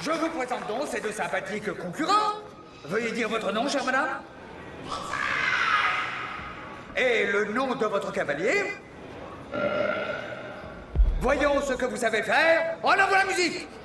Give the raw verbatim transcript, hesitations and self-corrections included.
Je vous présente donc ces deux sympathiques concurrents. Veuillez dire votre nom, chère madame. Et le nom de votre cavalier. Voyons ce que vous savez faire. En avant la musique!